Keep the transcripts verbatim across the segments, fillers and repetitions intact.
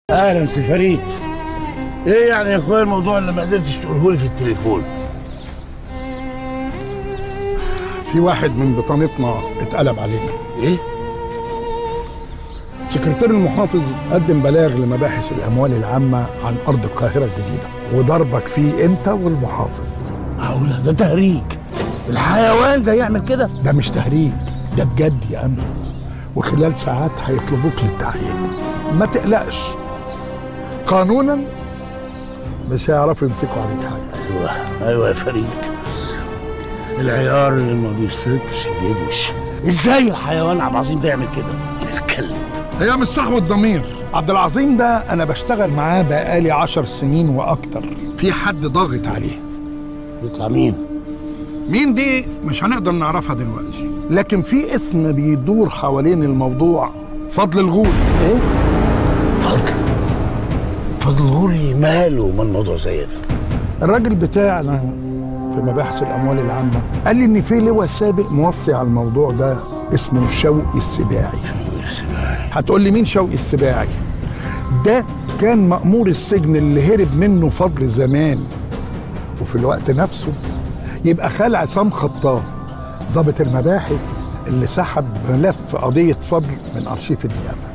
اهلا سي فريد. ايه يعني يا اخويا الموضوع اللي ما قدرتش تقوله لي في التليفون؟ في واحد من بطانتنا اتقلب علينا. ايه؟ سكرتير المحافظ قدم بلاغ لمباحث الاموال العامه عن ارض القاهره الجديده وضربك فيه انت والمحافظ. معقوله؟ ده تهريج. الحيوان ده يعمل كده؟ ده مش تهريج، ده بجد يا امجد، وخلال ساعات هيطلبوك للتحقيق. ما تقلقش، قانونا مش هيعرفوا يمسكوا عليك حاجه. ايوه ايوه يا فريد، العيار اللي ما بيصيبش بيدوش. ازاي الحيوان عبد العظيم ده يعمل كده؟ الكلب. هي مش صحوة ضمير. عبد العظيم ده انا بشتغل معاه بقالي عشر سنين واكتر. في حد ضاغط عليه. يطلع مين؟ مين دي مش هنقدر نعرفها دلوقتي، لكن في اسم بيدور حوالين الموضوع، فضل الغول. ايه؟ فضل فضل الغول ماله من موضوع زي ده؟ الراجل بتاعنا في مباحث الاموال العامه قال لي ان في لواء سابق موصي على الموضوع ده اسمه شوقي السباعي. شوقي السباعي؟ هتقول لي مين شوقي السباعي؟ ده كان مأمور السجن اللي هرب منه فضل زمان، وفي الوقت نفسه يبقى خال عصام خطاب ضابط المباحث اللي سحب ملف قضيه فضل من ارشيف النيابه.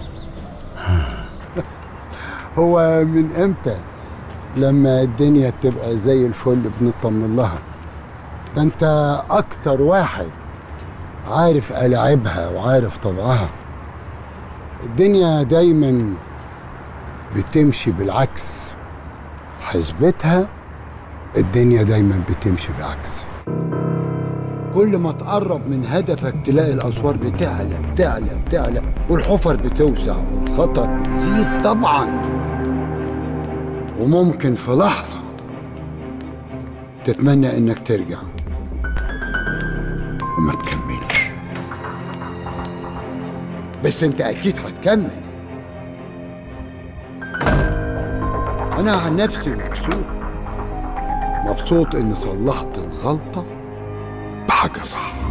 هو من امتى لما الدنيا تبقى زي الفل بنطمن لها؟ ده انت اكتر واحد عارف ألاعبها وعارف طبعها. الدنيا دايما بتمشي بالعكس، حسبتها الدنيا دايما بتمشي بالعكس. كل ما تقرب من هدفك تلاقي الأسوار بتعلى بتعلى بتعلى والحفر بتوسع والخطر بيزيد طبعا، وممكن في لحظة تتمنى انك ترجع وما تكملش، بس انت اكيد هتكمل. انا عن نفسي مبسوط مبسوط اني صلحت الغلطة بحاجة صح.